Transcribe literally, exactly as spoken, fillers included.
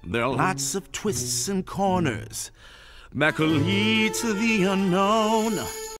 There are lots of twists and corners. Back will lead to the unknown.